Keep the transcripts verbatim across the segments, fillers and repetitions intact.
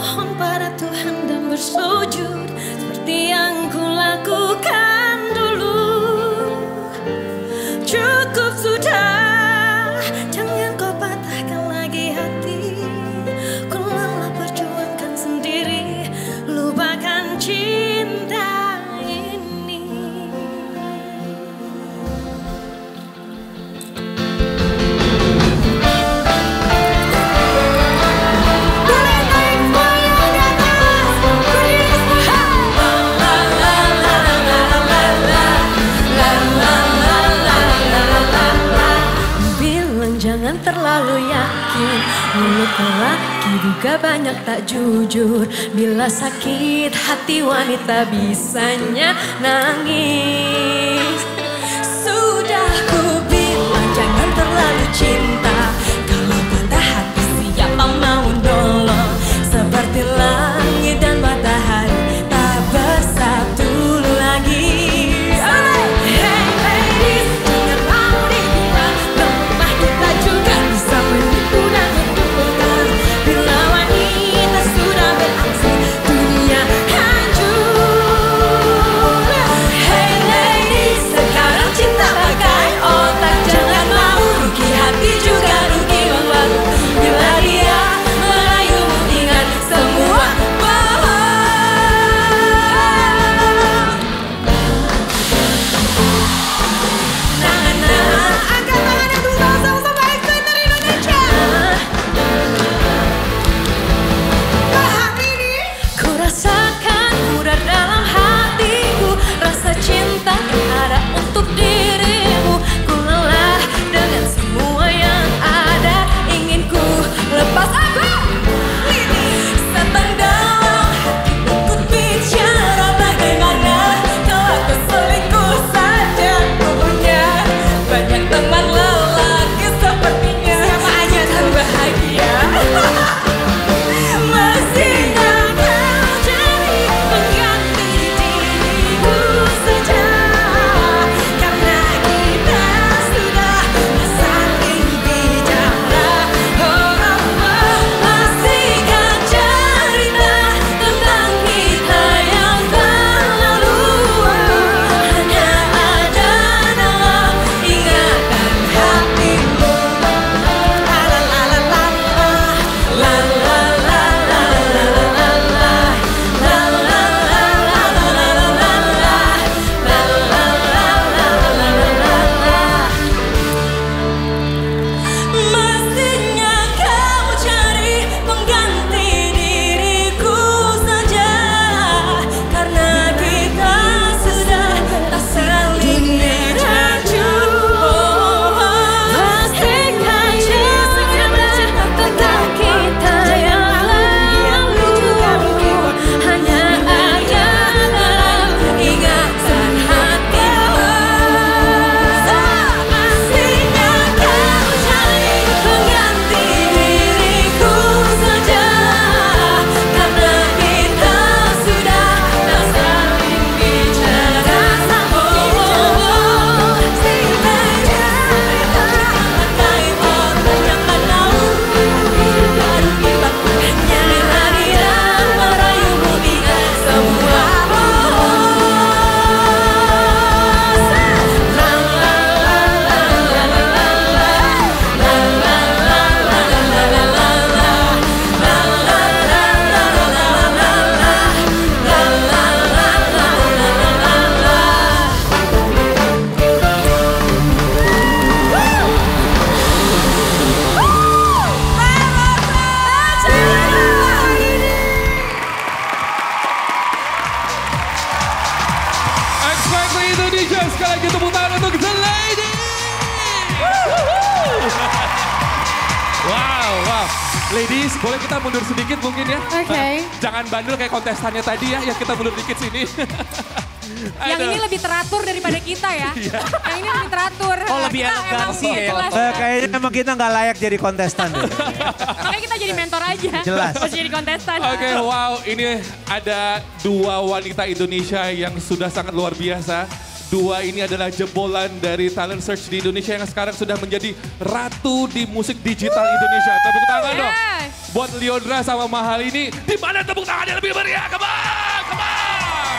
memohon pada Tuhan dan bersujud seperti yang kulakukan dulu. Cukup sudah, jangan kau patahkan lagi hati. Ku lelah perjuangkan sendiri, lupakan cinta ini. Jangan terlalu yakin, mulut lelaki juga banyak tak jujur. Bila sakit hati wanita bisanya nangis. Sudah ku bilang jangan terlalu cinta, kalau patah hati siapa mau nolong. Seperti langit dan matahari tak bersatu lagi. Sekali lagi tepuk tangan untuk The Lady. Wow, wow. Ladies, boleh kita mundur sedikit mungkin ya? Oke. Okay. Jangan bandel kayak kontestannya tadi ya, yang kita mundur dikit sini. Yang ini lebih teratur daripada kita ya. Yang ini lebih teratur. Oh lebih elegansi ya. Uh, kayaknya emang kita nggak layak jadi kontestan deh. Makanya kita jadi mentor aja. Jelas. Harus jadi kontestan. Oke, okay, wow. Ini ada dua wanita Indonesia yang sudah sangat luar biasa. Dua ini adalah jebolan dari Talent Search di Indonesia yang sekarang sudah menjadi ratu di musik digital Indonesia. Tepuk tangan dong. buat Lyodra sama Mahal ini. Di mana tepuk tangannya lebih meriah? Come on, come on.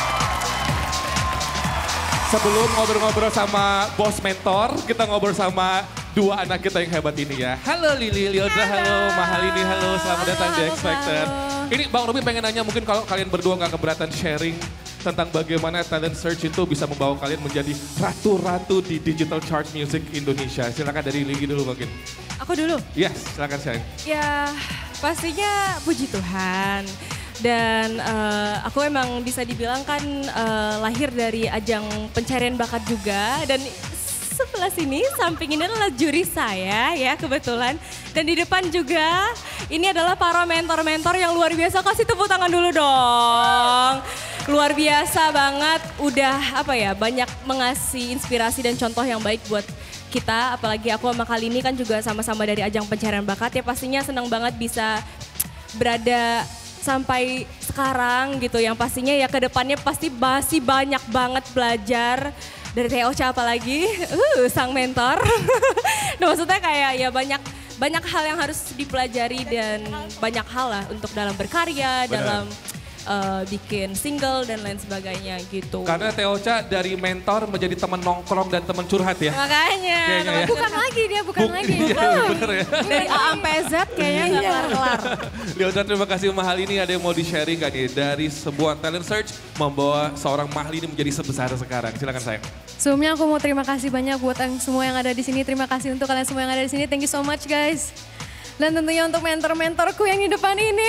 Sebelum ngobrol-ngobrol sama bos mentor, kita ngobrol sama dua anak kita yang hebat ini ya. Halo Lili, Lyodra, halo, halo Mahalini, halo, selamat datang di X Factor. Ini Bang Robin pengen nanya, mungkin kalau kalian berdua gak keberatan sharing tentang bagaimana talent search itu bisa membawa kalian menjadi ratu-ratu di digital chart music Indonesia. Silakan dari Lili dulu mungkin. Aku dulu? Yes, silakan sayang. Ya pastinya puji Tuhan. Dan uh, aku emang bisa dibilang kan uh, lahir dari ajang pencarian bakat juga. Dan sebelah sini, samping ini adalah juri saya ya kebetulan. Dan di depan juga ini adalah para mentor-mentor yang luar biasa. Kasih tepuk tangan dulu dong. Luar biasa banget, udah apa ya, banyak mengasih inspirasi dan contoh yang baik buat kita. Apalagi aku sama kali ini kan juga sama-sama dari ajang pencarian bakat. Ya pastinya senang banget bisa berada sampai sekarang gitu. Yang pastinya ya ke depannya pasti masih banyak banget belajar. Dari T O C apalagi, uh, sang mentor. Nah, maksudnya kayak ya banyak banyak hal yang harus dipelajari dan banyak hal lah untuk dalam berkarya, Bener. dalam uh, bikin single dan lain sebagainya gitu. Karena T O C dari mentor menjadi teman nongkrong dan teman curhat ya. Makanya, Kayaknya ya. bukan lagi dia, bukan Buk- lagi. Iya, bener ya. Dari A sampai Z kayaknya nggak kelar-kelar. Lyodra, terima kasih Mahal ini. Ada yang mau di-sharing kan nih dari sebuah talent search membawa seorang Mahal ini menjadi sebesar sekarang. Silakan sayang. Sebelumnya aku mau terima kasih banyak buat yang semua yang ada di sini. Terima kasih untuk kalian semua yang ada di sini. Thank you so much guys. Dan tentunya untuk mentor-mentorku yang di depan ini.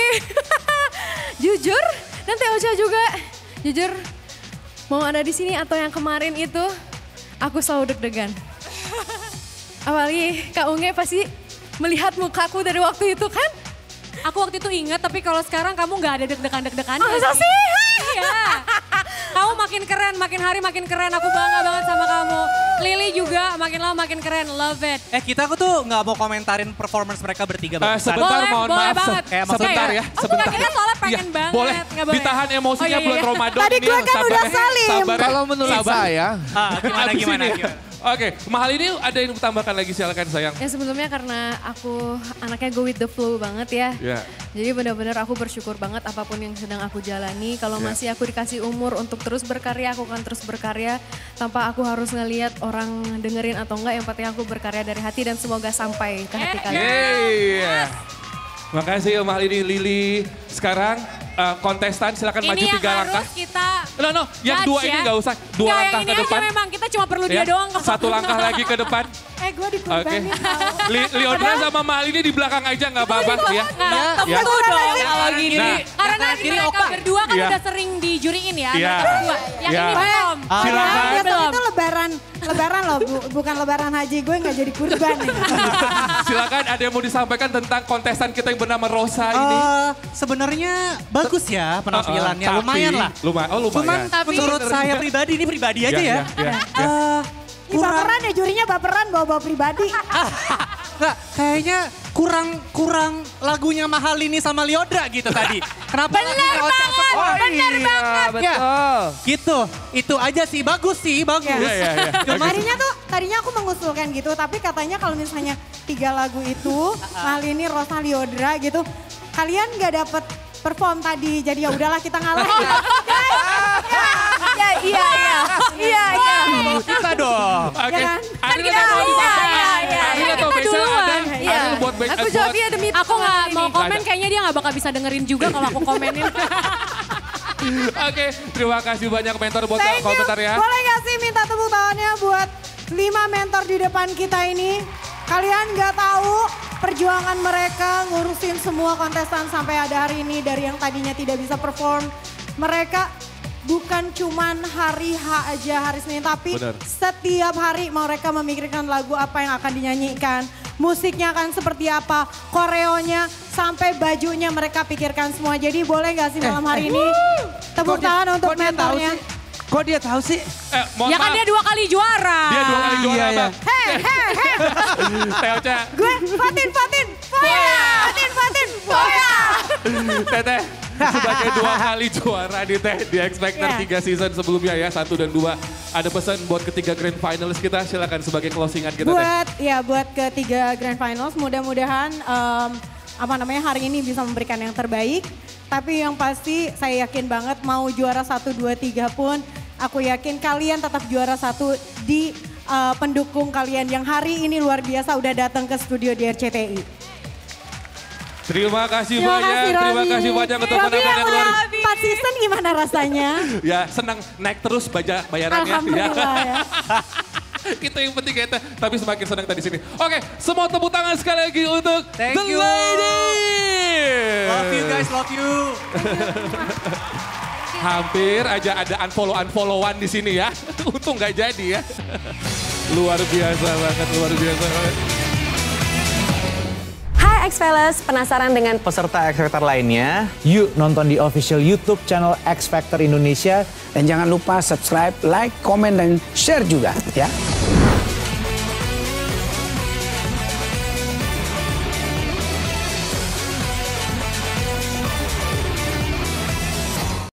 Jujur, dan T O C juga. Jujur, mau ada di sini atau yang kemarin itu, aku selalu deg-degan. Apalagi Kak Unge pasti melihat mukaku dari waktu itu kan. Aku waktu itu ingat, tapi kalau sekarang kamu nggak ada deg-degan-deg-degan. Masa sih? Iya. Kamu makin keren, makin hari makin keren. Aku bangga banget sama kamu. Lili juga makin lama makin keren, love it. Eh kita aku tuh nggak mau komentarin performance mereka bertiga. Uh, Bang. sebentar, Boleh, mohon boleh maaf. banget. Se- Kayak sebentar Oke. ya, Oh, sebentar. bukan, kita soalnya pengen Ya, banget. Boleh, Nggak boleh. ditahan emosinya Oh, iya, bulan iya. Ramadan Tadi ini. gue kan sabar udah ya, salim. sabar ya. Kalau menurut Sabar. saya, Ah, gimana Abis gimana? ini. gimana? Oke, Mahal ini ada yang ditambahkan lagi, silakan sayang. Ya sebelumnya karena aku anaknya go with the flow banget ya. Ya. Jadi benar-benar aku bersyukur banget apapun yang sedang aku jalani. Kalau Ya. masih aku dikasih umur untuk terus berkarya, aku akan terus berkarya. Tanpa aku harus ngelihat orang dengerin atau enggak. Yang penting aku berkarya dari hati dan semoga sampai ke hati kalian. Yeay. Makasih ya Mahal ini, Lili. Sekarang uh, kontestan silakan Ini maju yang tiga harus langkah. kita No, no, yang judge dua ya. ini nggak usah. Dua Nggak, langkah yang ke ini depan. aja memang, kita cuma perlu dia Ya, doang. ke Satu depan. langkah lagi ke depan. Eh gue Oke. dikorbanin tau. Li- Lyodra sama Mahal ini di belakang aja nggak apa-apa ya. Nah, Ya. tentu dong kalau gini. Nah. Karena Yang nanti kiri mereka Oka. berdua kan Iya. udah sering dijuriin ya. Iya. Mereka berdua. Yang Iya. ini belum. Silakan. Ya, Belum. itu lebaran, lebaran loh, bu- bukan lebaran haji, gue gak jadi kurban nih. Silakan ada yang mau disampaikan tentang kontestan kita yang bernama Rosa ini. Eh, Sebenarnya bagus ya penampilannya, Uh, uh, lumayan tapi- lah. Lumayan, oh lumayan. Cuman Tapi- menurut saya pribadi, ini pribadi aja Ya, ya. ya, ya, ya. Eh, Ini baperan ya, jurinya baperan, bawa-bawa pribadi. Nggak, kayaknya kurang kurang lagunya Mahal ini sama Lyodra gitu tadi. Kenapa? Bener banget, Oh, bener iya, banget. betul. Gitu, itu aja sih, bagus sih, bagus. Iya, iya, iya. Tadinya tuh, tadinya aku mengusulkan gitu, tapi katanya kalau misalnya tiga lagu itu, Malini, Rosa, Lyodra gitu, kalian gak dapet perform tadi, jadi ya udahlah kita ngalah. Ya, iya, iya. Iya, iya. Kita dong. Oke. Ya kan? Arin kita ada mau duluan. disampaikan? Iya, iya. Arin Kan atau kita Faisal duluan. ada? Iya. Arin buat back Aku buat- jawab ya demi Aku nggak mau komen, Nggak ada. kayaknya dia nggak bakal bisa dengerin juga kalau aku komenin. Oke, terima kasih banyak mentor buat Thank you. komentar ya. Boleh gak sih minta tepuk tangannya buat lima mentor di depan kita ini. Kalian gak tahu perjuangan mereka ngurusin semua kontestan sampai ada hari ini. Dari yang tadinya tidak bisa perform. Mereka bukan cuman hari H aja, hari Senin. Tapi Benar. setiap hari mereka memikirkan lagu apa yang akan dinyanyikan. Musiknya akan seperti apa, koreonya sampai bajunya mereka pikirkan semua. Jadi boleh gak sih malam hari ini tepuk Kok dia- tangan untuk kok dia tahu mentornya. sih? Kok dia tahu sih? Eh, mohon Ya kan maaf. dia dua kali juara. Dia dua kali juara, Iya, iya. Bang. Hei, hei, hei. Teoca, Gue Fatin, Fatin, Foya. Fatin, Fatin, Foya. Teteh, sebagai dua kali juara di Teh di X Factor Iya. tiga season sebelumnya ya, satu dan dua. Ada pesan buat ketiga grand finalist kita, silakan sebagai closingan kita Teh. Buat, ya buat ketiga Grand Finals, mudah-mudahan em, apa namanya hari ini bisa memberikan yang terbaik. Tapi yang pasti saya yakin banget mau juara satu, dua, tiga pun aku yakin kalian tetap juara satu di uh, pendukung kalian yang hari ini luar biasa udah datang ke studio di R C T I. Terima kasih Terima banyak, kasih, terima Robi. kasih banyak untuk Robi penonton yang yang luar. udah empat season gimana rasanya? Ya senang naik terus baja bayarannya. Alhamdulillah ya. Itu yang penting kita, tapi semakin senang tadi sini. Oke, semua tepuk tangan sekali lagi untuk Thank The you. Ladies. Love you guys, love you. Hampir aja ada unfollow-unfollowan di sini ya. Untung nggak jadi ya. Luar biasa banget, luar biasa banget. Hai X-Fellas, penasaran dengan Peserta X Factor lainnya? Yuk nonton di official YouTube channel X Factor Indonesia. Dan jangan lupa subscribe, like, komen, dan share juga ya.